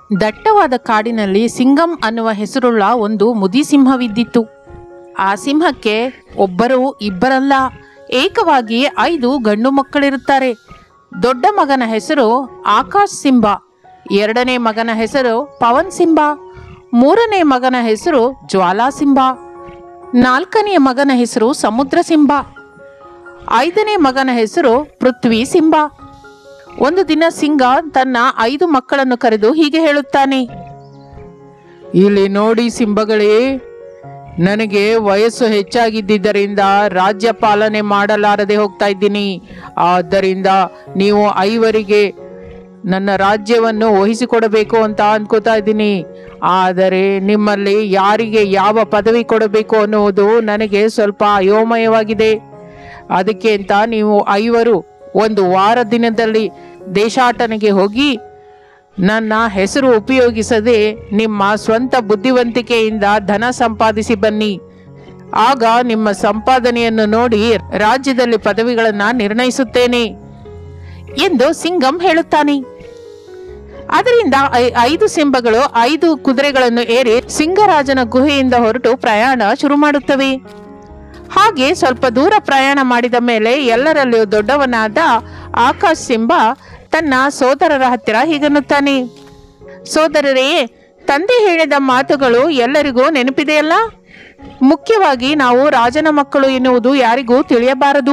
ದಟ್ಟವಾದ ಕಾಡಿನಲ್ಲಿ ಸಿಂಗಂ ಅನ್ನುವ ಹೆಸರುಳ್ಳ ಒಂದು ಮುದಿ ಸಿಂಹವಿದ್ದಿತ್ತು. ಆ ಸಿಂಹಕ್ಕೆ ಒಬ್ಬರು ಇಬ್ಬರಲ್ಲ, ಏಕವಾಗಿ 5 ಗಂಡು ಮಕ್ಕಳಿರುತ್ತಾರೆ. ದೊಡ್ಡ ಮಗನ ಹೆಸರು ಆಕಾಶ್ ಸಿಂಹ, ಎರಡನೇ ಮಗನ ಹೆಸರು ಪವನ್ ಸಿಂಹ, ಮೂರನೇ ಮಗನ ಹೆಸರು ಜ್ವಾಲಾ ಸಿಂಹ, ನಾಲ್ಕನೆಯ ಮಗನ ಹೆಸರು ಸಮುದ್ರ ಸಿಂಹ, 5ನೇ ಮಗನ ಹೆಸರು ಪೃಥ್ವಿ ಸಿಂಹ. ಒಂದು ದಿನ ಸಿಂಹ ತನ್ನ 5 ಮಕ್ಕಳನ್ನು ಕರೆದು ಹೀಗೆ ಹೇಳುತ್ತಾನೆ, ಇಲ್ಲಿ ನೋಡಿ ಸಿಂಹಗಳೇ, ನನಗೆ ವಯಸ್ಸು ಹೆಚ್ಚಾಗಿದ್ದರಿಂದ ರಾಜ್ಯ ಪಾಲನೆ ಮಾಡಲಾರದೆ ಹೋಗ್ತಾ ಇದ್ದೀನಿ. ಆದ್ದರಿಂದ ನೀವು 5 ನನ್ನ ರಾಜ್ಯವನ್ನು ವಹಿಸಿಕೊಡಬೇಕು ಅಂತ ಅನ್ಕೋತಾ ಇದ್ದೀನಿ. ಆದರೆ ನಿಮ್ಮಲ್ಲಿ ಯಾರಿಗೆ ಯಾವ ಪದವಿ ಕೊಡಬೇಕು ಅನ್ನುವುದು ನನಗೆ ಸ್ವಲ್ಪ ಅಯೋಮಯವಾಗಿದೆ. ಅದಕ್ಕೆ ಅಂತ ನೀವು 5 ಒಂದು ವಾರ ದಿನದಲ್ಲಿ ದೇಶಾಟನೆಗೆ ಹೋಗಿ ನನ್ನ ಹೆಸರು ಉಪಯೋಗಿಸದೆ ನಿಮ್ಮ ಸ್ವಂತ ಬುದ್ಧಿವಂತಿಕೆಯಿಂದ ಧನ ಸಂಪಾದಿಸಿ ಬನ್ನಿ. ಆಗ ನಿಮ್ಮ ಸಂಪಾದನೆಯನ್ನು ನೋಡಿ ರಾಜ್ಯದಲ್ಲಿ ಪದವಿಗಳನ್ನು ನಿರ್ಣಯಿಸುತ್ತೇನೆ ಎಂದು ಸಿಂಗಂ ಹೇಳುತ್ತಾನೆ. ಅದರಿಂದ 5 ಸಿಂಹಗಳು 5 ಕುದುರೆಗಳನ್ನು ಏರಿ ಸಿಂಗರಾಜನ ಗುಹೆಯಿಂದ ಹೊರಟು ಪ್ರಯಾಣ ಶುರು ಮಾಡುತ್ತವೆ. ಹಾಗೆ ಸ್ವಲ್ಪ ದೂರ ಪ್ರಯಾಣ ಮಾಡಿದ ಮೇಲೆ ಎಲ್ಲರಲ್ಲಿಯೂ ದೊಡ್ಡವನಾದ ಆಕಾಶ್ ಸಿಂಹ ತನ್ನ ಸೋದರರ ಹತ್ತಿರ ಹೀಗನ್ನುತ್ತಾನೆ, ಸೋದರರೇ, ತಂದೆ ಹೇಳಿದ ಮಾತುಗಳು ಎಲ್ಲರಿಗೂ ನೆನಪಿದೆಯಲ್ಲ? ಮುಖ್ಯವಾಗಿ ನಾವು ರಾಜನ ಮಕ್ಕಳು ಎನ್ನುವುದು ಯಾರಿಗೂ ತಿಳಿಯಬಾರದು.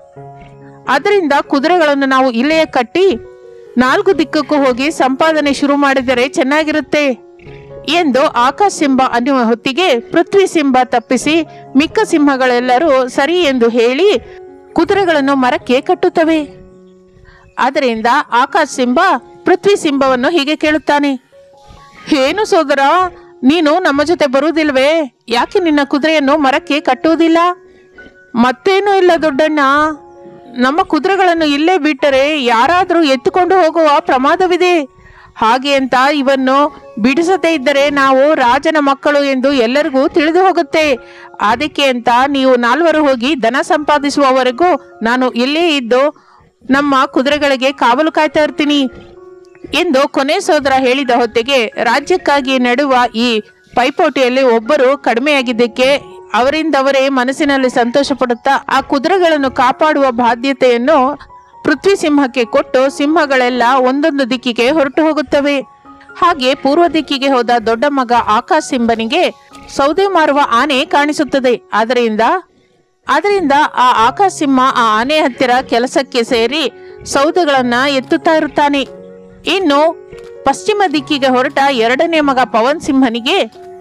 ಅದರಿಂದ ಕುದುರೆಗಳನ್ನು ನಾವು ಇಲ್ಲಿಯೇ ಕಟ್ಟಿ 4 ದಿಕ್ಕಕ್ಕೂ ಹೋಗಿ ಸಂಪಾದನೆ ಶುರು ಮಾಡಿದರೆ ಚೆನ್ನಾಗಿರುತ್ತೆ ಎಂದು ಆಕಾಶ್ ಸಿಂಹ ಅನ್ನುವ ಹೊತ್ತಿಗೆ ಪೃಥ್ವಿ ಸಿಂಹ ತಪ್ಪಿಸಿ ಮಿಕ್ಕ ಸಿಂಹಗಳೆಲ್ಲರೂ ಸರಿ ಎಂದು ಹೇಳಿ ಕುದುರೆಗಳನ್ನು ಮರಕ್ಕೆ ಕಟ್ಟುತ್ತವೆ. ಅದರಿಂದ ಆಕಾಶ್ ಸಿಂಹ ಪೃಥ್ವಿ ಸಿಂಹವನ್ನು ಹೀಗೆ ಕೇಳುತ್ತಾನೆ, ಏನು ಸೋದರ, ನೀನು ನಮ್ಮ ಜೊತೆ ಬರುವುದಿಲ್ವೇ? ಯಾಕೆ ನಿನ್ನ ಕುದುರೆಯನ್ನು ಮರಕ್ಕೆ ಕಟ್ಟುವುದಿಲ್ಲ? ಮತ್ತೇನೂ ಇಲ್ಲ ದೊಡ್ಡಣ್ಣ, ನಮ್ಮ ಕುದುರೆಗಳನ್ನು ಇಲ್ಲೇ ಬಿಟ್ಟರೆ ಯಾರಾದರೂ ಎತ್ತುಕೊಂಡು ಹೋಗುವ ಪ್ರಮಾದವಿದೆ. ಹಾಗೆ ಅಂತ ಇವನ್ನು ಬಿಡಿಸದೇ ಇದ್ದರೆ ನಾವು ರಾಜನ ಮಕ್ಕಳು ಎಂದು ಎಲ್ಲರಿಗೂ ತಿಳಿದು ಹೋಗುತ್ತೆ. ಅದಕ್ಕೆ ಅಂತ ನೀವು 4 ಹೋಗಿ ಧನ ಸಂಪಾದಿಸುವವರೆಗೂ ನಾನು ಇಲ್ಲೇ ಇದ್ದು ನಮ್ಮ ಕುದುರೆಗಳಿಗೆ ಕಾವಲು ಕಾಯ್ತಾ ಇರ್ತೀನಿ ಎಂದು ಕೊನೆ ಸೋದರ ಹೇಳಿದ ಹೊತ್ತಿಗೆ ರಾಜ್ಯಕ್ಕಾಗಿ ನಡುವ ಈ ಪೈಪೋಟಿಯಲ್ಲಿ ಒಬ್ಬರು ಕಡಿಮೆಯಾಗಿದ್ದಕ್ಕೆ ಅವರಿಂದವರೇ ಮನಸ್ಸಿನಲ್ಲಿ ಸಂತೋಷ ಪಡುತ್ತಾ ಆ ಕುದುರೆಗಳನ್ನು ಕಾಪಾಡುವ ಬಾಧ್ಯತೆಯನ್ನು ಪೃಥ್ವಿ ಸಿಂಹಕ್ಕೆ ಕೊಟ್ಟು ಸಿಂಹಗಳೆಲ್ಲ ಒಂದೊಂದು ದಿಕ್ಕಿಗೆ ಹೊರಟು ಹೋಗುತ್ತವೆ. ಹಾಗೆ ಪೂರ್ವ ದಿಕ್ಕಿಗೆ ಹೋದ ದೊಡ್ಡ ಮಗ ಆಕಾಶ್ ಸಿಂಹನಿಗೆ ಸೌದೆ ಮಾರುವ ಆನೆ ಕಾಣಿಸುತ್ತದೆ. ಅದರಿಂದ ಆ ಆಕಾಶ್ ಸಿಂಹ ಆ ಆನೆ ಹತ್ತಿರ ಕೆಲಸಕ್ಕೆ ಸೇರಿ ಸೌದೆಗಳನ್ನ ಎತ್ತುತ್ತಾ ಇರುತ್ತಾನೆ. ಇನ್ನು ಪಶ್ಚಿಮ ದಿಕ್ಕಿಗೆ ಹೊರಟ 2ನೇ ಮಗ ಪವನ್ ಸಿಂಹನಿಗೆ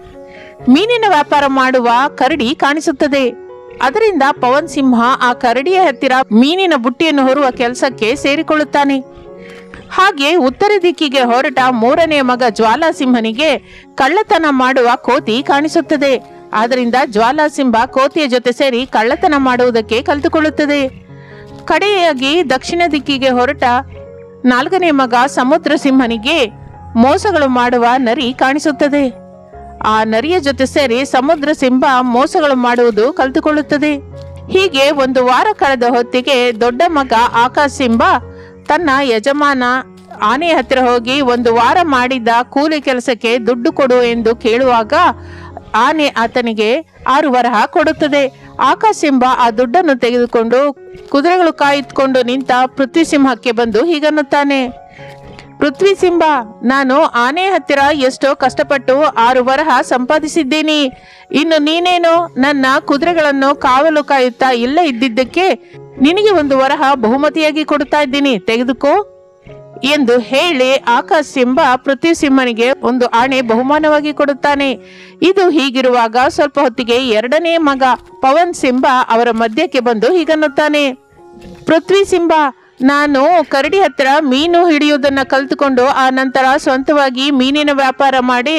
ಮೀನಿನ ವ್ಯಾಪಾರ ಮಾಡುವ ಕರಡಿ ಕಾಣಿಸುತ್ತದೆ. ಅದರಿಂದ ಪವನ್ ಸಿಂಹ ಆ ಕರಡಿಯ ಹತ್ತಿರ ಮೀನಿನ ಬುಟ್ಟಿಯನ್ನು ಹೊರುವ ಕೆಲಸಕ್ಕೆ ಸೇರಿಕೊಳ್ಳುತ್ತಾನೆ. ಹಾಗೆ ಉತ್ತರ ದಿಕ್ಕಿಗೆ ಹೊರಟ 3ನೇ ಮಗ ಜ್ವಾಲಾ ಸಿಂಹನಿಗೆ ಕಳ್ಳತನ ಮಾಡುವ ಕೋತಿ ಕಾಣಿಸುತ್ತದೆ. ಆದ್ದರಿಂದ ಜ್ವಾಲಾ ಸಿಂಹ ಕೋತಿಯ ಜೊತೆ ಸೇರಿ ಕಳ್ಳತನ ಮಾಡುವುದಕ್ಕೆ ಕಲಿತುಕೊಳ್ಳುತ್ತದೆ. ಕಡೆಯಾಗಿ ದಕ್ಷಿಣ ದಿಕ್ಕಿಗೆ ಹೊರಟ 4ನೇ ಮಗ ಸಮುದ್ರ ಸಿಂಹನಿಗೆ ಮೋಸಗಳು ಮಾಡುವ ನರಿ ಕಾಣಿಸುತ್ತದೆ. ಆ ನರಿಯ ಜೊತೆ ಸೇರಿ ಸಮುದ್ರ ಸಿಂಹ ಮೋಸಗಳು ಮಾಡುವುದು ಕಲಿತುಕೊಳ್ಳುತ್ತದೆ. ಹೀಗೆ ಒಂದು ವಾರ ಕಳೆದ ಹೊತ್ತಿಗೆ ದೊಡ್ಡ ಮಗ ಆಕಾಶ್ ಸಿಂಹ ತನ್ನ ಯಜಮಾನ ಆನೆ ಹತ್ತಿರ ಹೋಗಿ ಒಂದು ವಾರ ಮಾಡಿದ ಕೂಲಿ ಕೆಲಸಕ್ಕೆ ದುಡ್ಡು ಕೊಡು ಎಂದು ಕೇಳುವಾಗ ಆನೆ ಆತನಿಗೆ 6 ವರಹ ಕೊಡುತ್ತದೆ. ಆಕಾಶ್ ಸಿಂಹ ಆ ದುಡ್ಡನ್ನು ತೆಗೆದುಕೊಂಡು ಕುದುರೆಗಳು ಕಾಯ್ದುಕೊಂಡು ನಿಂತ ಪೃಥ್ವಿ ಸಿಂಹಕ್ಕೆ ಬಂದು ಹೀಗನ್ನುತ್ತಾನೆ, ಪೃಥ್ವಿ ಸಿಂಹ, ನಾನು ಆನೆ ಹತ್ತಿರ ಎಷ್ಟೋ ಕಷ್ಟಪಟ್ಟು 6 ವರಹ ಸಂಪಾದಿಸಿದ್ದೀನಿ. ಇನ್ನು ನೀನೇನು ನನ್ನ ಕುದುರೆಗಳನ್ನು ಕಾವಲು ಕಾಯುತ್ತಾ ಇಲ್ಲ ಇದ್ದಿದ್ದಕ್ಕೆ ನಿನಗೆ 1 ವರಹ ಬಹುಮತಿಯಾಗಿ ಕೊಡ್ತಾ ಇದ್ದೀನಿ, ತೆಗೆದುಕೋ ಎಂದು ಹೇಳಿ ಆಕಾಶ್ ಸಿಂಹ ಪೃಥ್ವಿ ಸಿಂಹನಿಗೆ 1 ಆಣೆ ಬಹುಮಾನವಾಗಿ ಕೊಡುತ್ತಾನೆ. ಇದು ಹೀಗಿರುವಾಗ ಸ್ವಲ್ಪ ಹೊತ್ತಿಗೆ 2ನೇ ಮಗ ಪವನ್ ಸಿಂಹ ಅವರ ಮಧ್ಯಕ್ಕೆ ಬಂದು ಹೀಗನ್ನುತ್ತಾನೆ, ಪೃಥ್ವಿ ಸಿಂಹ, ನಾನು ಕರಡಿ ಹತ್ತಿರ ಮೀನು ಹಿಡಿಯುವುದನ್ನ ಕಲಿತುಕೊಂಡು ಆ ನಂತರ ಸ್ವಂತವಾಗಿ ಮೀನಿನ ವ್ಯಾಪಾರ ಮಾಡಿ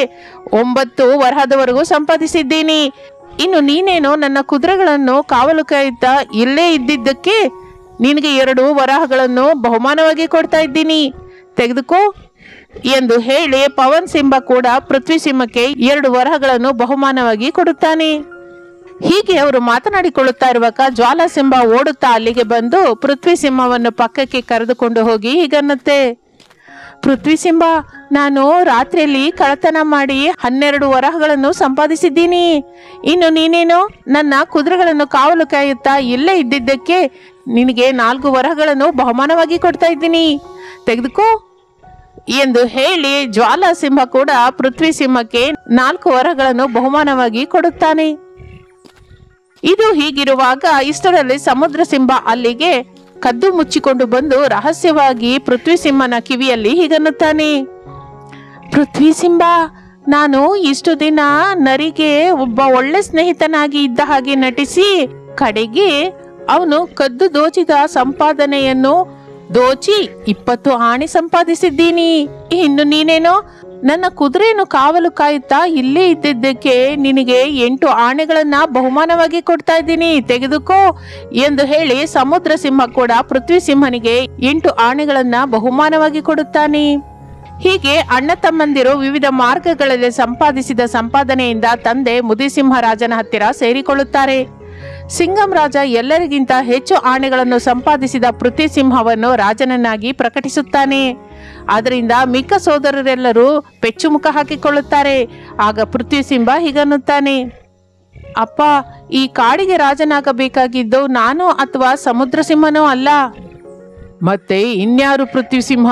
9 ವರಹದವರೆಗೂ ಸಂಪಾದಿಸಿದ್ದೀನಿ. ಇನ್ನು ನೀನೇನು ನನ್ನ ಕುದುರೆಗಳನ್ನು ಕಾವಲು ಕಾಯುತ್ತಾ ಇಲ್ಲೇ ಇದ್ದಿದ್ದಕ್ಕೆ ನಿನಗೆ 2 ವರಹಗಳನ್ನು ಬಹುಮಾನವಾಗಿ ಕೊಡ್ತಾ ಇದ್ದೀನಿ, ತೆಗೆದುಕೋ ಎಂದು ಹೇಳಿ ಪವನ್ ಸಿಂಹ ಕೂಡ ಪೃಥ್ವಿ ಸಿಂಹಕ್ಕೆ 2 ವರಹಗಳನ್ನು ಬಹುಮಾನವಾಗಿ ಕೊಡುತ್ತಾನೆ. ಹೀಗೆ ಅವರು ಮಾತನಾಡಿಕೊಳ್ಳುತ್ತಾ ಇರುವಾಗ ಜ್ವಾಲಾ ಸಿಂಹ ಓಡುತ್ತಾ ಅಲ್ಲಿಗೆ ಬಂದು ಪೃಥ್ವಿ ಸಿಂಹವನ್ನು ಪಕ್ಕಕ್ಕೆ ಕರೆದುಕೊಂಡು ಹೋಗಿ ಹೀಗನ್ನುತ್ತೆ, ಪೃಥ್ವಿ ಸಿಂಹ, ನಾನು ರಾತ್ರಿಯಲ್ಲಿ ಕಳ್ಳತನ ಮಾಡಿ 12 ವರಹಗಳನ್ನು ಸಂಪಾದಿಸಿದ್ದೀನಿ. ಇನ್ನು ನೀನೇನು ನನ್ನ ಕುದುರೆಗಳನ್ನು ಕಾವಲು ಕಾಯುತ್ತಾ ಇಲ್ಲೇ ಇದ್ದಿದ್ದಕ್ಕೆ ನಿನಗೆ 4 ವರಹಗಳನ್ನು ಬಹುಮಾನವಾಗಿ ಕೊಡ್ತಾ ಇದ್ದೀನಿ, ತೆಗೆದುಕೋ ಎಂದು ಹೇಳಿ ಜ್ವಾಲಾಸಿಂಹ ಕೂಡ ಪೃಥ್ವಿ ಸಿಂಹಕ್ಕೆ 4 ವರಹಗಳನ್ನು ಬಹುಮಾನವಾಗಿ ಕೊಡುತ್ತಾನೆ. ಇದು ಹೀಗಿರುವಾಗ ಇಷ್ಟರಲ್ಲಿ ಸಮುದ್ರ ಸಿಂಹ ಅಲ್ಲಿಗೆ ಕದ್ದು ಮುಚ್ಚಿಕೊಂಡು ಬಂದು ರಹಸ್ಯವಾಗಿ ಪೃಥ್ವಿ ಸಿಂಹನ ಕಿವಿಯಲ್ಲಿ ಹೀಗನ್ನುತ್ತಾನೆ. ಪೃಥ್ವಿ ಸಿಂಹ, ನಾನು ಇಷ್ಟು ದಿನ ನರಿಗೆ ಒಬ್ಬ ಒಳ್ಳೆ ಸ್ನೇಹಿತನಾಗಿ ಇದ್ದ ಹಾಗೆ ನಟಿಸಿ ಕಡೆಗೆ ಅವನು ಕದ್ದು ದೋಚಿದ ಸಂಪಾದನೆಯನ್ನು ದೋಚಿ 20 ಆಣೆ ಸಂಪಾದಿಸಿದ್ದೀನಿ. ಇನ್ನು ನೀನೇನೋ ನನ್ನ ಕುದುರೆಯನ್ನು ಕಾವಲು ಕಾಯುತ್ತಾ ಇಲ್ಲೇ ಇದ್ದಿದ್ದಕ್ಕೆ ನಿನಗೆ 8 ಆಣೆಗಳನ್ನ ಬಹುಮಾನವಾಗಿ ಕೊಡ್ತಾ ಇದ್ದೀನಿ, ತೆಗೆದುಕೋ ಎಂದು ಹೇಳಿ ಸಮುದ್ರ ಸಿಂಹ ಕೂಡ ಪೃಥ್ವಿ ಸಿಂಹನಿಗೆ 8 ಆಣೆಗಳನ್ನ ಬಹುಮಾನವಾಗಿ ಕೊಡುತ್ತಾನೆ. ಹೀಗೆ ಅಣ್ಣ ತಮ್ಮಂದಿರು ವಿವಿಧ ಮಾರ್ಗಗಳಲ್ಲಿ ಸಂಪಾದಿಸಿದ ಸಂಪಾದನೆಯಿಂದ ತಂದೆ ಮುದಿಸಿಂಹ ರಾಜನ ಹತ್ತಿರ ಸೇರಿಕೊಳ್ಳುತ್ತಾರೆ. ಸಿಂಗಂ ರಾಜ ಎಲ್ಲರಿಗಿಂತ ಹೆಚ್ಚು ಆಣೆಗಳನ್ನು ಸಂಪಾದಿಸಿದ ಪೃಥ್ವಿ ಸಿಂಹವನ್ನು ರಾಜನನ್ನಾಗಿ ಪ್ರಕಟಿಸುತ್ತಾನೆ. ಆದ್ದರಿಂದ ಮಿಕ್ಕ ಸೋದರರೆಲ್ಲರೂ ಪೆಚ್ಚುಮುಖ ಹಾಕಿಕೊಳ್ಳುತ್ತಾರೆ. ಆಗ ಪೃಥ್ವಿ ಸಿಂಹ ಹೀಗನ್ನುತ್ತಾನೆ, ಅಪ್ಪ, ಈ ಕಾಡಿಗೆ ರಾಜನಾಗಬೇಕಾಗಿದ್ದು ನಾನು ಅಥವಾ ಸಮುದ್ರ ಸಿಂಹನೂ ಅಲ್ಲ. ಮತ್ತೆ ಇನ್ಯಾರು ಪೃಥ್ವಿ ಸಿಂಹ?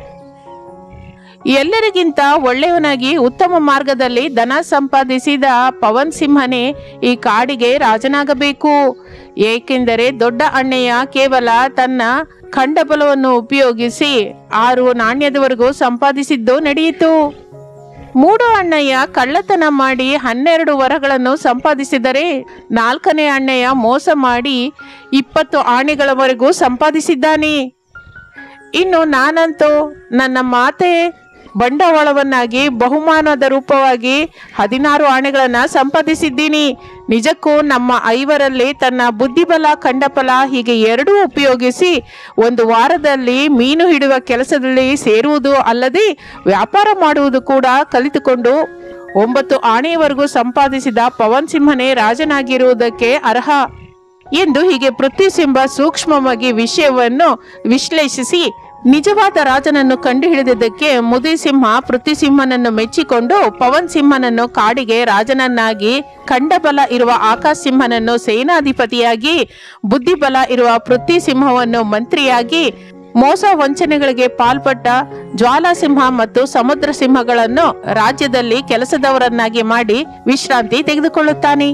ಎಲ್ಲರಿಗಿಂತ ಒಳ್ಳೆಯವನಾಗಿ ಉತ್ತಮ ಮಾರ್ಗದಲ್ಲಿ ಧನ ಸಂಪಾದಿಸಿದ ಪವನ್ ಸಿಂಹನೇ ಈ ಕಾಡಿಗೆ ರಾಜನಾಗಬೇಕು. ಏಕೆಂದರೆ ದೊಡ್ಡ ಅಣ್ಣಯ್ಯ ಕೇವಲ ತನ್ನ ಖಂಡಬಲವನ್ನು ಉಪಯೋಗಿಸಿ 6 ನಾಣ್ಯದವರೆಗೂ ಸಂಪಾದಿಸಿದ್ದು ನಡೆಯಿತು. ಮೂಡೋ ಅಣ್ಣಯ್ಯ ಕಳ್ಳತನ ಮಾಡಿ 12 ವರಗಳನ್ನು ಸಂಪಾದಿಸಿದರೆ 4ನೇ ಅಣ್ಣಯ್ಯ ಮೋಸ ಮಾಡಿ 20 ಆಣೆಗಳವರೆಗೂ ಸಂಪಾದಿಸಿದ್ದಾನೆ. ಇನ್ನು ನಾನಂತೂ ನನ್ನ ಮಾತೆ ಬಂಡವಾಳವನ್ನಾಗಿ ಬಹುಮಾನದ ರೂಪವಾಗಿ 16 ಆಣೆಗಳನ್ನ ಸಂಪಾದಿಸಿದ್ದೀನಿ. ನಿಜಕ್ಕೂ ನಮ್ಮ 5ರಲ್ಲಿ ತನ್ನ ಬುದ್ಧಿಬಲ ಖಂಡಬಲ ಹೀಗೆ ಎರಡೂ ಉಪಯೋಗಿಸಿ 1 ವಾರದಲ್ಲಿ ಮೀನು ಹಿಡುವ ಕೆಲಸದಲ್ಲಿ ಸೇರುವುದು ಅಲ್ಲದೆ ವ್ಯಾಪಾರ ಮಾಡುವುದು ಕೂಡ ಕಲಿತುಕೊಂಡು 9 ಆಣೆಯವರೆಗೂ ಸಂಪಾದಿಸಿದ ಪವನ್ ಸಿಂಹನೇ ರಾಜನಾಗಿರುವುದಕ್ಕೆ ಅರ್ಹ ಎಂದು ಹೀಗೆ ಪೃಥ್ವಿ ಸಿಂಹ ಸೂಕ್ಷ್ಮವಾಗಿ ವಿಷಯವನ್ನು ವಿಶ್ಲೇಷಿಸಿ ನಿಜವಾದ ರಾಜನನ್ನು ಕಂಡುಹಿಡಿದಿದ್ದಕ್ಕೆ ಮುದಿಸಿಂಹ ಪೃಥ್ವಿ ಸಿಂಹನನ್ನು ಮೆಚ್ಚಿಕೊಂಡು ಪವನ್ ಸಿಂಹನನ್ನು ಕಾಡಿಗೆ ರಾಜನನ್ನಾಗಿ, ಖಂಡಬಲ ಇರುವ ಆಕಾಶ್ ಸಿಂಹನನ್ನು ಸೇನಾಧಿಪತಿಯಾಗಿ, ಬುದ್ಧಿಬಲ ಇರುವ ಪೃಥ್ವಿ ಸಿಂಹವನ್ನು ಮಂತ್ರಿಯಾಗಿ, ಮೋಸ ವಂಚನೆಗಳಿಗೆ ಪಾಲ್ಪಟ್ಟ ಜ್ವಾಲಾಸಿಂಹ ಮತ್ತು ಸಮುದ್ರ ಸಿಂಹಗಳನ್ನು ರಾಜ್ಯದಲ್ಲಿ ಕೆಲಸದವರನ್ನಾಗಿ ಮಾಡಿ ವಿಶ್ರಾಂತಿ ತೆಗೆದುಕೊಳ್ಳುತ್ತಾನೆ.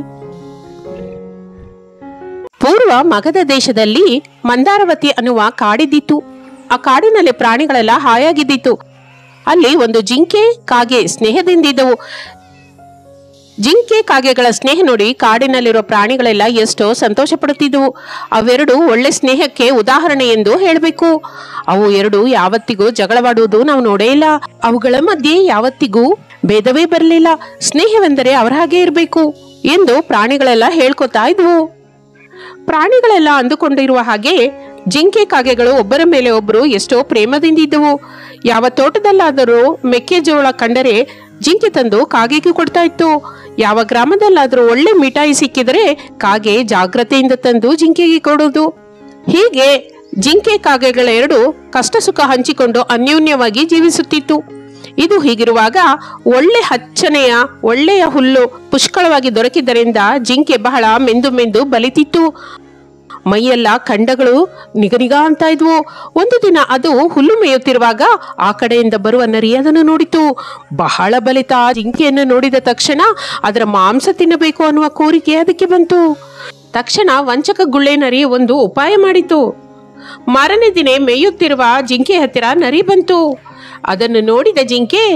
ಪೂರ್ವ ಮಗಧ ದೇಶದಲ್ಲಿ ಮಂದಾರವತಿ ಅನ್ನುವ ಕಾಡಿದ್ದಿತ್ತು. ಆ ಕಾಡಿನಲ್ಲಿ ಪ್ರಾಣಿಗಳೆಲ್ಲ ಹಾಯಾಗಿದ್ದಿತ್ತು. ಅಲ್ಲಿ ಒಂದು ಜಿಂಕೆ ಕಾಗೆ ಸ್ನೇಹದಿಂದಿದ್ದವು. ಜಿಂಕೆ ಕಾಗೆಗಳ ಸ್ನೇಹ ನೋಡಿ ಕಾಡಿನಲ್ಲಿರೋ ಪ್ರಾಣಿಗಳೆಲ್ಲ ಎಷ್ಟೋ ಸಂತೋಷ ಪಡುತ್ತಿದ್ದವು. ಅವೆರಡು ಒಳ್ಳೆ ಸ್ನೇಹಕ್ಕೆ ಉದಾಹರಣೆ ಎಂದು ಹೇಳಬೇಕು. ಅವು ಎರಡು ಯಾವತ್ತಿಗೂ ಜಗಳವಾಡುವುದು ನಾವು ನೋಡೇ ಇಲ್ಲ. ಅವುಗಳ ಮಧ್ಯೆ ಯಾವತ್ತಿಗೂ ಭೇದವೇ ಬರಲಿಲ್ಲ. ಸ್ನೇಹವೆಂದರೆ ಅವರ ಹಾಗೆ ಇರಬೇಕು ಎಂದು ಪ್ರಾಣಿಗಳೆಲ್ಲ ಹೇಳ್ಕೊತಾ ಇದ್ವು. ಪ್ರಾಣಿಗಳೆಲ್ಲ ಅಂದುಕೊಂಡಿರುವ ಹಾಗೆ ಜಿಂಕೆ ಕಾಗೆಗಳು ಒಬ್ಬರ ಮೇಲೆ ಒಬ್ಬರು ಎಷ್ಟೋ ಪ್ರೇಮದಿಂದಿದ್ದವು. ಯಾವ ತೋಟದಲ್ಲಾದರೂ ಮೆಕ್ಕೆಜೋಳ ಕಂಡರೆ ಜಿಂಕೆ ತಂದು ಕಾಗೆಗೆ ಕೊಡ್ತಾ ಇತ್ತು. ಯಾವ ಗ್ರಾಮದಲ್ಲಾದರೂ ಒಳ್ಳೆ ಮಿಠಾಯಿ ಸಿಕ್ಕಿದರೆ ಕಾಗೆ ಜಾಗ್ರತೆಯಿಂದ ತಂದು ಜಿಂಕೆಗೆ ಕೊಡೋದು. ಹೀಗೆ ಜಿಂಕೆ ಕಾಗೆಗಳೆರಡು ಕಷ್ಟ ಸುಖ ಹಂಚಿಕೊಂಡು ಅನ್ಯೋನ್ಯವಾಗಿ ಜೀವಿಸುತ್ತಿತ್ತು. ಇದು ಹೀಗಿರುವಾಗ ಒಳ್ಳೆ ಹಚ್ಚನೆಯ ಒಳ್ಳೆಯ ಹುಲ್ಲು ಪುಷ್ಕಳವಾಗಿ ದೊರಕಿದ್ದರಿಂದ ಜಿಂಕೆ ಬಹಳ ಮೆಂದು ಬಲಿತಿತ್ತು. ಮೈಯೆಲ್ಲ ಖಂಡಗಳು ನಿಗನಿಗ ಅಂತ ಇದ್ವು. ಒಂದು ದಿನ ಅದು ಹುಲ್ಲು ಮೇಯುತ್ತಿರುವಾಗ ಆ ಕಡೆಯಿಂದ ಬರುವ ನರಿ ಅದನ್ನು ನೋಡಿತು. ಬಹಳ ಬಲಿತ ಜಿಂಕೆಯನ್ನು ನೋಡಿದ ತಕ್ಷಣ ಅದರ ಮಾಂಸ ತಿನ್ನಬೇಕು ಅನ್ನುವ ಕೋರಿಕೆ ಅದಕ್ಕೆ ಬಂತು. ತಕ್ಷಣ ವಂಚಕ ಗುಳ್ಳೆ ನರಿ ಒಂದು ಉಪಾಯ ಮಾಡಿತು. ಮಾರನೇ ದಿನ ಮೇಯುತ್ತಿರುವ ಜಿಂಕೆ ಹತ್ತಿರ ನರಿ ಬಂತು. ಅದನ್ನು ನೋಡಿದ ಜಿಂಕೆ,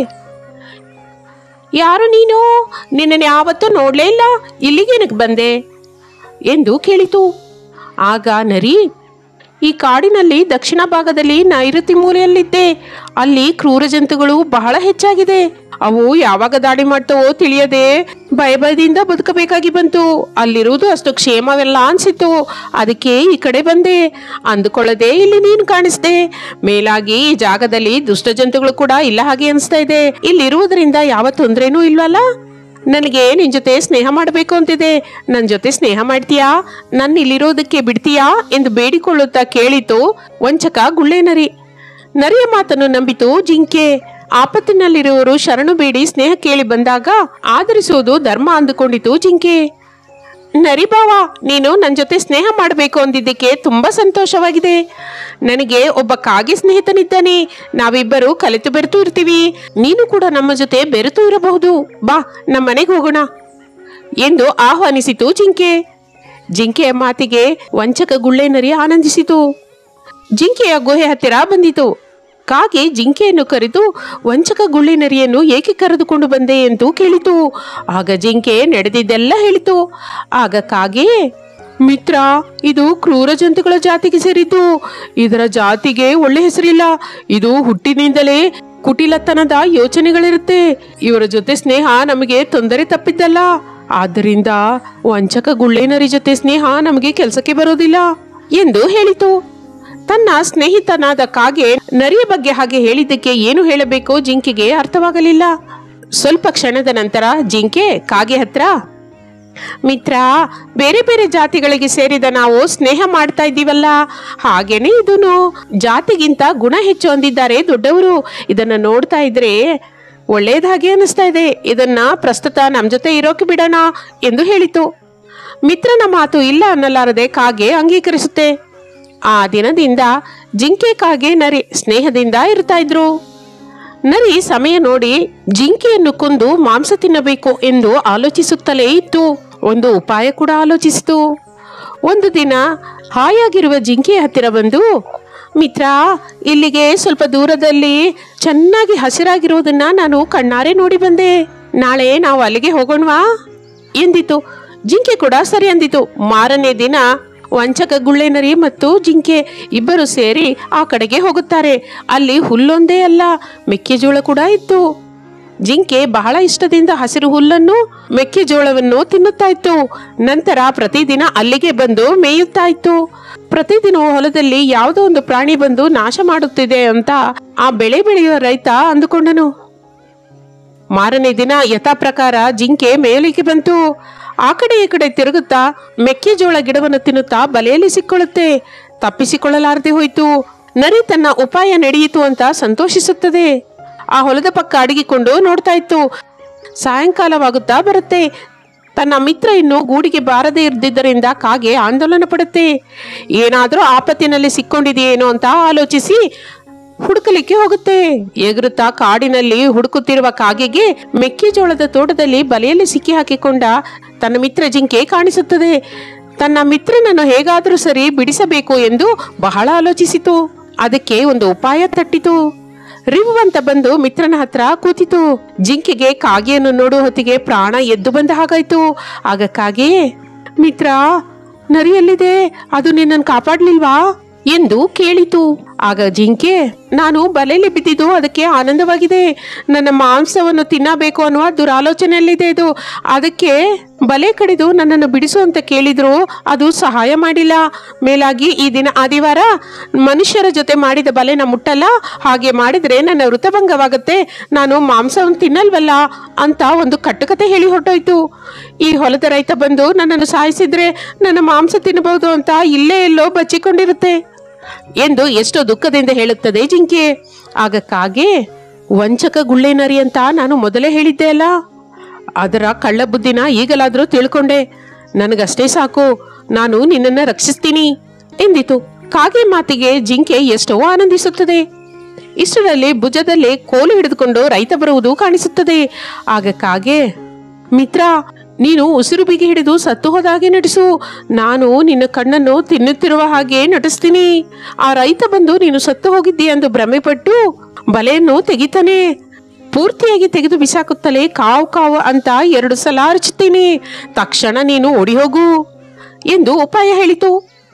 ಯಾರು ನೀನು? ನಿನ್ನನ್ನು ಯಾವತ್ತೂ ನೋಡ್ಲೇ ಇಲ್ಲ, ಇಲ್ಲಿಗೇನಕ್ಕೆ ಬಂದೆ ಎಂದು ಕೇಳಿತು. ಆಗ ನರಿ, ಈ ಕಾಡಿನಲ್ಲಿ ದಕ್ಷಿಣ ಭಾಗದಲ್ಲಿ ನೈಋತಿ ಮೂಲೆಯಲ್ಲಿದ್ದೆ. ಅಲ್ಲಿ ಕ್ರೂರ ಜಂತುಗಳು ಬಹಳ ಹೆಚ್ಚಾಗಿದೆ. ಅವು ಯಾವಾಗ ದಾಳಿ ಮಾಡ್ತವೋ ತಿಳಿಯದೆ ಭಯದಿಂದ ಬದುಕಬೇಕಾಗಿ ಬಂತು. ಅಲ್ಲಿರುವುದು ಅಷ್ಟು ಕ್ಷೇಮವೆಲ್ಲ ಅನ್ಸಿತ್ತು. ಅದಕ್ಕೆ ಈ ಕಡೆ ಬಂದೆ. ಅಂದುಕೊಳ್ಳದೆ ಇಲ್ಲಿ ನೀನು ಕಾಣಿಸ್ದೆ. ಮೇಲಾಗಿ ಈ ಜಾಗದಲ್ಲಿ ದುಷ್ಟ ಜಂತುಗಳು ಕೂಡ ಇಲ್ಲ ಹಾಗೆ ಅನಿಸ್ತಾ ಇದೆ. ಇಲ್ಲಿರುವುದರಿಂದ ಯಾವ ತೊಂದರೆನೂ ಇಲ್ವಲ್ಲ. ನನಗೆ ನಿನ್ ಜೊತೆ ಸ್ನೇಹ ಮಾಡಬೇಕು ಅಂತಿದೆ. ನನ್ನ ಜೊತೆ ಸ್ನೇಹ ಮಾಡ್ತೀಯಾ? ನನ್ನ ಇಲ್ಲಿರೋದಕ್ಕೆ ಬಿಡ್ತೀಯಾ ಎಂದು ಬೇಡಿಕೊಳ್ಳುತ್ತಾ ಕೇಳಿತು ವಂಚಕ ಗುಳ್ಳೆ ನರಿ. ನರಿಯ ಮಾತನ್ನು ನಂಬಿತು ಜಿಂಕೆ. ಆಪತ್ತಿನಲ್ಲಿರುವವರು ಶರಣು ಬೇಡಿ ಸ್ನೇಹ ಕೇಳಿ ಬಂದಾಗ ಆದರಿಸುವುದು ಧರ್ಮ ಅಂದುಕೊಂಡಿತು ಜಿಂಕೆ. ನರಿ ಬಾವ, ನೀನು ನನ್ನ ಜೊತೆ ಸ್ನೇಹ ಮಾಡಬೇಕು ಅಂದಿದ್ದಕ್ಕೆ ತುಂಬಾ ಸಂತೋಷವಾಗಿದೆ. ನನಗೆ ಒಬ್ಬ ಕಾಗೆ ಸ್ನೇಹಿತನಿದ್ದಾನೆ. ನಾವಿಬ್ಬರು ಕಲೆತು ಬೆರೆತು ಇರ್ತೀವಿ. ನೀನು ಕೂಡ ನಮ್ಮ ಜೊತೆ ಬೆರೆತು ಇರಬಹುದು. ಬಾ, ನಮ್ಮ ಮನೆಗೆ ಹೋಗೋಣ ಎಂದು ಆಹ್ವಾನಿಸಿತು ಜಿಂಕೆ. ಜಿಂಕೆಯ ಮಾತಿಗೆ ವಂಚಕ ಗುಳ್ಳೆ ನರಿ ಆನಂದಿಸಿತು. ಜಿಂಕೆಯ ಗುಹೆ ಹತ್ತಿರ ಬಂದಿತು. ಕಾಗೆ ಜಿಂಕೆಯನ್ನು ಕರೆದು ವಂಚಕ ಗುಳ್ಳೆ ನರಿಯನ್ನು ಏಕೆ ಕರೆದುಕೊಂಡು ಬಂದೆ ಎಂದು ಕೇಳಿತು. ಆಗ ಜಿಂಕೆ ನಡೆದಿದ್ದೆಲ್ಲ ಹೇಳಿತು. ಆಗ ಕಾಗೆ, ಮಿತ್ರ, ಇದು ಕ್ರೂರ ಜಂತುಗಳ ಜಾತಿಗೆ ಸೇರಿತು. ಇದರ ಜಾತಿಗೆ ಒಳ್ಳೆ ಹೆಸರಿಲ್ಲ. ಇದು ಹುಟ್ಟಿನಿಂದಲೇ ಕುಟಿಲತನದ ಯೋಚನೆಗಳಿರುತ್ತೆ. ಇವರ ಜೊತೆ ಸ್ನೇಹ ನಮಗೆ ತೊಂದರೆ ತಪ್ಪಿದ್ದಲ್ಲ. ಆದ್ದರಿಂದ ವಂಚಕ ಗುಳ್ಳೆ ನರಿ ಜೊತೆ ಸ್ನೇಹ ನಮಗೆ ಕೆಲಸಕ್ಕೆ ಬರೋದಿಲ್ಲ ಎಂದು ಹೇಳಿತು. ತನ್ನ ಸ್ನೇಹಿತನಾದ ಕಾಗೆ ನರಿಯ ಬಗ್ಗೆ ಹಾಗೆ ಹೇಳಿದ್ದಕ್ಕೆ ಏನು ಹೇಳಬೇಕೋ ಜಿಂಕೆಗೆ ಅರ್ಥವಾಗಲಿಲ್ಲ. ಸ್ವಲ್ಪ ಕ್ಷಣದ ನಂತರ ಜಿಂಕೆ ಕಾಗೆ ಹತ್ರ, ಮಿತ್ರ, ಬೇರೆ ಬೇರೆ ಜಾತಿಗಳಿಗೆ ಸೇರಿದ ನಾವು ಸ್ನೇಹ ಮಾಡ್ತಾ ಇದ್ದೀವಲ್ಲ, ಹಾಗೇನೆ ಇದೂನು ಜಾತಿಗಿಂತ ಗುಣ ಹೆಚ್ಚು ಅಂದಿದ್ದಾರೆ ದೊಡ್ಡವರು. ಇದನ್ನ ನೋಡ್ತಾ ಇದ್ರೆ ಒಳ್ಳೇದಾಗೆ ಅನಿಸ್ತಾ ಇದೆ. ಇದನ್ನ ಪ್ರಸ್ತುತ ನಮ್ಮ ಜೊತೆ ಇರೋಕೆ ಬಿಡೋಣ ಎಂದು ಹೇಳಿತು. ಮಿತ್ರನ ಮಾತು ಇಲ್ಲ ಅನ್ನಲಾರದೆ ಕಾಗೆ ಅಂಗೀಕರಿಸುತ್ತೆ. ಆ ದಿನದಿಂದ ಜಿಂಕೆ ಕಾಗೆ ನರಿ ಸ್ನೇಹದಿಂದ ಇರ್ತಾ ಇದ್ರು. ನರಿ ಸಮಯ ನೋಡಿ ಜಿಂಕೆಯನ್ನು ಕೊಂದು ಮಾಂಸ ತಿನ್ನಬೇಕು ಎಂದು ಆಲೋಚಿಸುತ್ತಲೇ ಇತ್ತು. ಒಂದು ಉಪಾಯ ಕೂಡ ಆಲೋಚಿಸಿತು. ಒಂದು ದಿನ ಹಾಯಾಗಿರುವ ಜಿಂಕೆಯ ಹತ್ತಿರ ಬಂದು, ಮಿತ್ರ, ಇಲ್ಲಿಗೆ ಸ್ವಲ್ಪ ದೂರದಲ್ಲಿ ಚೆನ್ನಾಗಿ ಹಸಿರಾಗಿರುವುದನ್ನ ನಾನು ಕಣ್ಣಾರೆ ನೋಡಿ ಬಂದೆ. ನಾಳೆ ನಾವು ಅಲ್ಲಿಗೆ ಹೋಗೋಣವಾ ಎಂದಿತು. ಜಿಂಕೆ ಕೂಡ ಸರಿ ಅಂದಿತು. ಮಾರನೇ ದಿನ ವಂಚಕ ಗುಳ್ಳೆ ನರಿ ಮತ್ತು ಜಿಂಕೆ ಇಬ್ಬರು ಸೇರಿ ಆ ಕಡೆಗೆ ಹೋಗುತ್ತಾರೆ. ಅಲ್ಲಿ ಹುಲ್ಲೊಂದೇ ಅಲ್ಲ, ಮೆಕ್ಕೆಜೋಳ ಕೂಡ ಇತ್ತು. ಜಿಂಕೆ ಬಹಳ ಇಷ್ಟದಿಂದ ಹಸಿರು ಹುಲ್ಲನ್ನು ಮೆಕ್ಕೆಜೋಳವನ್ನು ತಿನ್ನುತ್ತಾ ಇತ್ತು. ನಂತರ ಪ್ರತಿದಿನ ಅಲ್ಲಿಗೆ ಬಂದು ಮೇಯುತ್ತಾ ಇತ್ತು. ಪ್ರತಿದಿನ ಹೊಲದಲ್ಲಿ ಯಾವುದೋ ಒಂದು ಪ್ರಾಣಿ ಬಂದು ನಾಶ ಮಾಡುತ್ತಿದೆ ಅಂತ ಆ ಬೆಳೆ ಬೆಳೆಯುವ ರೈತ ಅಂದುಕೊಂಡನು. ಮಾರನೇ ದಿನ ಯಥಾ ಪ್ರಕಾರ ಜಿಂಕೆ ಮೇಯಲಿಕ್ಕೆ ಬಂತು. ಆ ಕಡೆ ಈ ಕಡೆ ತಿರುಗುತ್ತಾ ಮೆಕ್ಕೆಜೋಳ ಗಿಡವನ್ನು ತಿನ್ನುತ್ತಾ ಬಲೆಯಲ್ಲಿ ಸಿಕ್ಕೊಳ್ಳುತ್ತೆ. ತಪ್ಪಿಸಿಕೊಳ್ಳಲಾರದೆ ಹೋಯ್ತು. ನರಿ ತನ್ನ ಉಪಾಯ ನಡೆಯಿತು ಅಂತ ಸಂತೋಷಿಸುತ್ತದೆ. ಆ ಹೊಲದ ಪಕ್ಕ ಅಡಗಿಕೊಂಡು ನೋಡ್ತಾ ಇತ್ತು. ಸಾಯಂಕಾಲವಾಗುತ್ತಾ ಬರುತ್ತೆ. ತನ್ನ ಮಿತ್ರ ಇನ್ನು ಗೂಡಿಗೆ ಬಾರದೇ ಇದ್ದಿದ್ದರಿಂದ ಕಾಗೆ ಆಂದೋಲನ ಪಡುತ್ತೆ. ಏನಾದರೂ ಆಪತ್ತಿನಲ್ಲಿ ಸಿಕ್ಕೊಂಡಿದೆಯೇನೋ ಅಂತ ಆಲೋಚಿಸಿ ಹುಡುಕಲಿಕ್ಕೆ ಹೋಗುತ್ತೆ. ಎಗರುತ್ತಾ ಕಾಡಿನಲ್ಲಿ ಹುಡುಕುತ್ತಿರುವ ಕಾಗೆಗೆ ಮೆಕ್ಕೆಜೋಳದ ತೋಟದಲ್ಲಿ ಬಲೆಯಲ್ಲಿ ಸಿಕ್ಕಿ ಹಾಕಿಕೊಂಡ ತನ್ನ ಮಿತ್ರ ಜಿಂಕೆ ಕಾಣಿಸುತ್ತದೆ. ತನ್ನ ಮಿತ್ರನನ್ನು ಹೇಗಾದರೂ ಸರಿ ಬಿಡಿಸಬೇಕು ಎಂದು ಬಹಳ ಆಲೋಚಿಸಿತು. ಅದಕ್ಕೆ ಒಂದು ಉಪಾಯ ತಟ್ಟಿತು. ರಿವ್ ಅಂತ ಬಂದು ಮಿತ್ರನ ಹತ್ರ ಕೂತಿತು. ಜಿಂಕೆಗೆ ಕಾಗೆಯನ್ನು ನೋಡುವ ಹೊತ್ತಿಗೆ ಪ್ರಾಣ ಎದ್ದು ಬಂದ ಹಾಗಾಯ್ತು. ಆಗ ಕಾಗೆ, ಮಿತ್ರ, ನರಿಯಲ್ಲಿದೆ, ಅದು ನಿನ್ನನ್ನು ಕಾಪಾಡ್ಲಿಲ್ವಾ ಎಂದು ಕೇಳಿತು. ಆಗ ಜಿಂಕೆ, ನಾನು ಬಲೆಯಲ್ಲಿ ಬಿದ್ದಿದ್ದು ಅದಕ್ಕೆ ಆನಂದವಾಗಿದೆ. ನನ್ನ ಮಾಂಸವನ್ನು ತಿನ್ನಬೇಕು ಅನ್ನುವ ದುರಾಲೋಚನೆಯಲ್ಲಿದೆ ಇದು. ಅದಕ್ಕೆ ಬಲೆ ಕಡಿದು ನನ್ನನ್ನು ಬಿಡಿಸು ಅಂತ ಕೇಳಿದ್ರು, ಅದು ಸಹಾಯ ಮಾಡಿಲ್ಲ. ಮೇಲಾಗಿ ಈ ದಿನ ಆದಿವಾರ, ಮನುಷ್ಯರ ಜೊತೆ ಮಾಡಿದ ಬಲೆನ ಮುಟ್ಟಲ್ಲ. ಹಾಗೆ ಮಾಡಿದ್ರೆ ನನ್ನ ವೃತಭಂಗವಾಗತ್ತೆ, ನಾನು ಮಾಂಸವನ್ನು ತಿನ್ನಲ್ವಲ್ಲ ಅಂತ ಒಂದು ಕಟ್ಟುಕತೆ ಹೇಳಿ ಹೊರಟೋಯ್ತು. ಈ ಹೊಲದ ರೈತ ಬಂದು ನನ್ನನ್ನು ಸಾಯಿಸಿದ್ರೆ ನನ್ನ ಮಾಂಸ ತಿನ್ನಬಹುದು ಅಂತ ಇಲ್ಲೇ ಎಲ್ಲೋ ಬಚ್ಚಿಕೊಂಡಿರುತ್ತೆ ಎಂದು ಎಷ್ಟೋ ದುಃಖದಿಂದ ಹೇಳುತ್ತದೆ ಜಿಂಕೆ. ಆಗ ಕಾಗೆ, ವಂಚಕ ಗುಳ್ಳೆ ನರಿ ಅಂತ ನಾನು ಮೊದಲೇ ಹೇಳಿದ್ದೆ ಅಲ್ಲ, ಅದರ ಕಳ್ಳ ಬುದ್ಧಿನ ಈಗಲಾದರೂ ತಿಳ್ಕೊಂಡೆ. ನನಗಷ್ಟೇ ಸಾಕು, ನಾನು ನಿನ್ನನ್ನು ರಕ್ಷಿಸ್ತೀನಿ ಎಂದಿತು. ಕಾಗೆ ಮಾತಿಗೆ ಜಿಂಕೆ ಎಷ್ಟೋ ಆನಂದಿಸುತ್ತದೆ. ಇಷ್ಟರಲ್ಲಿ ಭುಜದಲ್ಲಿ ಕೋಲು ಹಿಡಿದುಕೊಂಡು ರೈತ ಬರುವುದು ಕಾಣಿಸುತ್ತದೆ. ಆಗ ಕಾಗೆ, ಮಿತ್ರ, ನೀನು ಉಸಿರು ಬಿಗಿ ಹಿಡಿದು ಸತ್ತು ಹೋದಾಗೆ ನಟಿಸು. ನಾನು ನಿನ್ನ ಕಣ್ಣನ್ನು ತಿನ್ನುತ್ತಿರುವ ಹಾಗೆ ನಟಿಸ್ತೀನಿ. ಆ ರೈತ ಬಂದು ನೀನು ಸತ್ತು ಹೋಗಿದ್ದೀಯ ಎಂದು ಭ್ರಮೆಪಟ್ಟು ಬಲೆಯನ್ನು ತೆಗಿತಾನೆ. ಪೂರ್ತಿಯಾಗಿ ತೆಗೆದು ಬಿಸಾಕುತ್ತಲೇ ಕಾವು ಕಾವು ಅಂತ 2 ಸಲ ಅರಚುತ್ತೀನಿ. ತಕ್ಷಣ ನೀನು ಓಡಿ ಹೋಗು ಎಂದು ಉಪಾಯ ಹೇಳಿತು.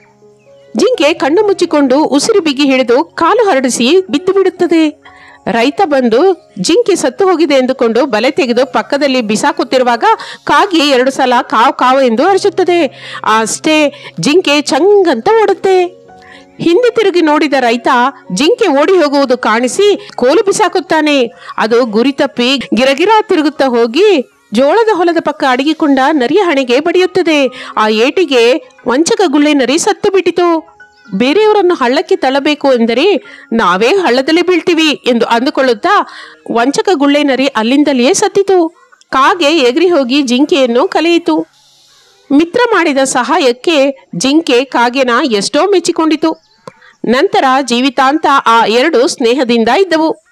ಜಿಂಕೆ ಕಣ್ಣು ಮುಚ್ಚಿಕೊಂಡು ಉಸಿರು ಬಿಗಿ ಹಿಡಿದು ಕಾಲು ಹರಡಿಸಿ ಬಿದ್ದು ಬಿಡುತ್ತದೆ. ರೈತ ಬಂದು ಜಿಂಕೆ ಸತ್ತು ಹೋಗಿದೆ ಎಂದುಕೊಂಡು ಬಲೆ ತೆಗೆದು ಪಕ್ಕದಲ್ಲಿ ಬಿಸಾಕುತ್ತಿರುವಾಗ ಕಾಗೆ 2 ಸಲ ಕಾವು ಕಾವು ಎಂದು ಅರಚುತ್ತದೆ. ಅಷ್ಟೇ, ಜಿಂಕೆ ಚಂಗಂತ ಓಡುತ್ತೆ. ಹಿಂದೆ ತಿರುಗಿ ನೋಡಿದ ರೈತ ಜಿಂಕೆ ಓಡಿ ಹೋಗುವುದು ಕಾಣಿಸಿ ಕೋಲು ಬಿಸಾಕುತ್ತಾನೆ. ಅದು ಗುರಿ ತಪ್ಪಿ ಗಿರಗಿರ ತಿರುಗುತ್ತಾ ಹೋಗಿ ಜೋಳದ ಹೊಲದ ಪಕ್ಕ ಅಡಗಿಕೊಂಡ ನರಿಯ ಹಣೆಗೆ ಬಡಿಯುತ್ತದೆ. ಆ ಏಟಿಗೆ ವಂಚಕ ಗುಳ್ಳೆ ನರಿ ಸತ್ತು ಬಿಟ್ಟಿತು. ಬೇರೆಯವರನ್ನು ಹಳ್ಳಕ್ಕೆ ತಳ್ಳಬೇಕು ಎಂದರೆ ನಾವೇ ಹಳ್ಳದಲ್ಲಿ ಬೀಳ್ತೀವಿ ಎಂದು ಅಂದುಕೊಳ್ಳುತ್ತಾ ವಂಚಕ ಗುಳ್ಳೆ ನರಿ ಅಲ್ಲಿಂದಲೇ ಸತ್ತಿತು. ಕಾಗೆ ಎಗರಿ ಹೋಗಿ ಜಿಂಕೆಯನ್ನು ಕಲಿಯಿತು. ಮಿತ್ರ ಮಾಡಿದ ಸಹಾಯಕ್ಕೆ ಜಿಂಕೆ ಕಾಗೆನ ಎಷ್ಟೋ ಮೆಚ್ಚಿಕೊಂಡಿತು. ನಂತರ ಜೀವಿತಾಂತ ಆ ಎರಡು ಸ್ನೇಹದಿಂದ ಇದ್ದವು.